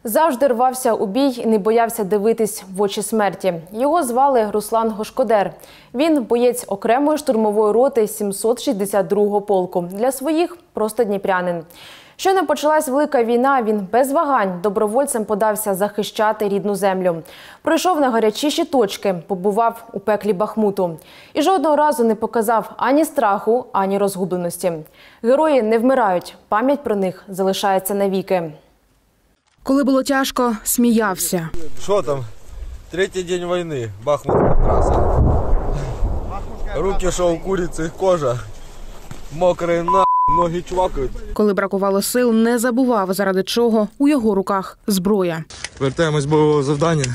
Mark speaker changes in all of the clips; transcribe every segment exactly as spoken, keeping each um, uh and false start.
Speaker 1: Завжди рвався у бій і не боявся дивитись в очі смерті. Його звали Руслан Гошкодер. Він – боєць окремої штурмової роти сімсот шістдесят другого полку. Для своїх – просто дніпрянин. Щойно почалась Велика війна, він без вагань добровольцем подався захищати рідну землю. Пройшов на гарячіші точки, побував у пеклі Бахмуту. І жодного разу не показав ані страху, ані розгубленості. Герої не вмирають, пам'ять про них залишається навіки.
Speaker 2: Коли було тяжко, сміявся.
Speaker 3: Що там? Третій день війни. Бахмутська траса. Руки, що у куриці, кожа. Мокрий на, ноги чвакають.
Speaker 2: Коли бракувало сил, не забував, заради чого у його руках зброя.
Speaker 3: Вертаємось з бойового завдання.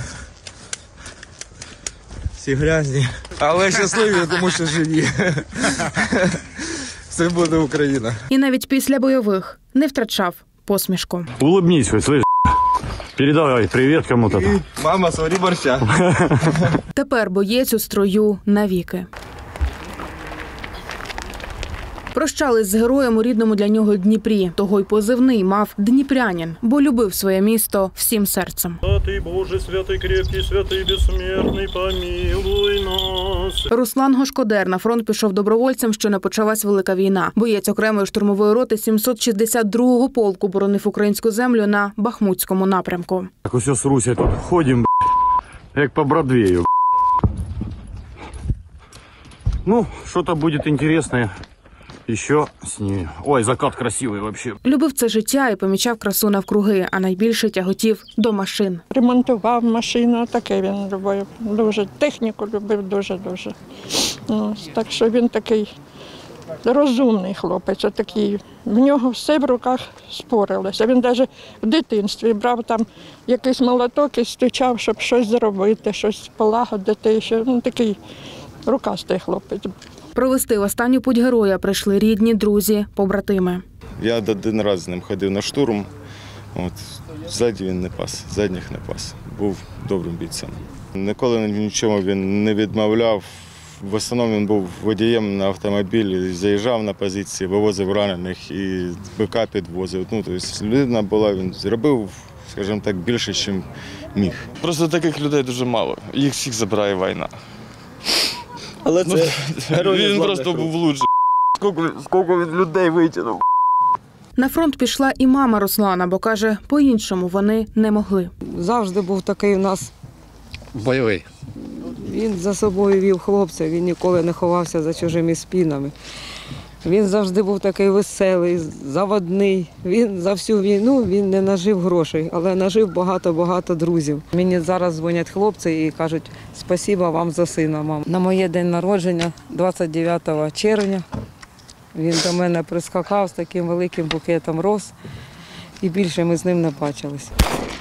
Speaker 3: Всі грязні, але щасливі, тому що живі. Все буде Україна.
Speaker 2: І навіть після бойових не втрачав посмішку.
Speaker 4: Улыбнись хоть, слышь. Передавай привіт кому-то.
Speaker 3: Мама, сварі борща.
Speaker 2: Тепер боєць у строю навіки. Прощались з героєм у рідному для нього Дніпрі. Того й позивний мав «Дніпрянин», бо любив своє місто всім серцем.
Speaker 5: Святий Боже, святий крепкий, святий безсмертний, помилуй нас.
Speaker 2: Руслан Гошкодер на фронт пішов добровольцем, що не почалась Велика війна. Боєць окремої штурмової роти сімсот шістдесят другого полку боронив українську землю на Бахмутському напрямку.
Speaker 4: Так усе з Русі тут ходимо, як по Бродвею. Ну, що-то буде інтересне. Еще с ней. Ой, закат красивий вообще.
Speaker 2: Любив це життя і помічав красу навкруги, а найбільше тяготів до машин.
Speaker 6: Ремонтував машину, таке він любив. Дуже техніку любив дуже-дуже. Ось, так що він такий розумний хлопець, отакий. В нього все в руках спорилося. Він навіть в дитинстві брав там якийсь молоток і стучав, щоб щось зробити, щось полагодити. Ще. Ну, такий рукастий хлопець.
Speaker 2: Провести в останню путь героя прийшли рідні, друзі, побратими.
Speaker 7: Я один раз з ним ходив на штурм, от, ззаді він не пас, задніх не пас. Був добрим бійцем. Ніколи нічому він не відмовляв. В основному він був водієм на автомобілі, заїжджав на позиції, вивозив ранених і БК підвозив. Ну, тобто людина була, він зробив, скажімо так, більше, ніж міг.
Speaker 8: Просто таких людей дуже мало, їх всіх забирає війна.
Speaker 9: Але це
Speaker 8: ну, він просто був лучший. Скільки, скільки він людей витягнув.
Speaker 2: На фронт пішла і мама Руслана, бо каже, по-іншому вони не могли.
Speaker 10: Завжди був такий у нас
Speaker 9: бойовий.
Speaker 10: Він за собою вів хлопця, він ніколи не ховався за чужими спинами. Він завжди був такий веселий, заводний. Він за всю війну він не нажив грошей, але нажив багато-багато друзів. Мені зараз дзвонять хлопці і кажуть, спасибо вам за сина, мам. На моє день народження, двадцять дев'ятого червня, він до мене прискакав з таким великим букетом роз, і більше ми з ним не бачилися.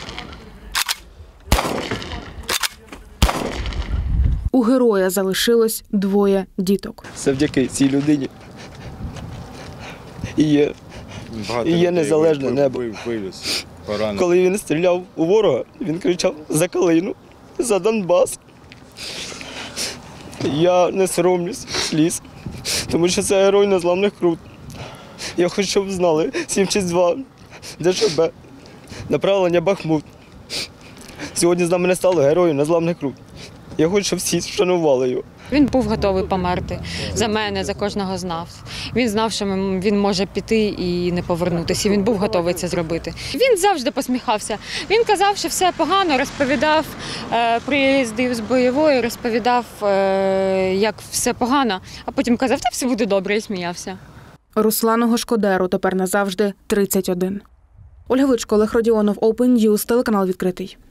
Speaker 2: У героя залишилось двоє діток.
Speaker 9: Завдяки цій людині і є, і є незалежне небо. Коли він стріляв у ворога, він кричав за Калину, за Донбас. Я не соромлюсь сліз, тому що це герой незламних крут. Я хочу, щоб знали, сім шість два, ДШБ, направлення Бахмут. Сьогодні з нами не стало героїв незламних крут. Я хочу, щоб всі вшанували його.
Speaker 11: Він був готовий померти за мене, за кожного з нас. Він знав, що він може піти і не повернутися. Він був готовий це зробити. Він завжди посміхався. Він казав, що все погано, розповідав, приїздив з бойової, розповідав, як все погано, а потім казав, та все буде добре, і сміявся.
Speaker 2: Руслану Гошкодеру тепер назавжди тридцять один. Ольга Вичко, Олег Родіонов, Open News, телеканал «Відкритий».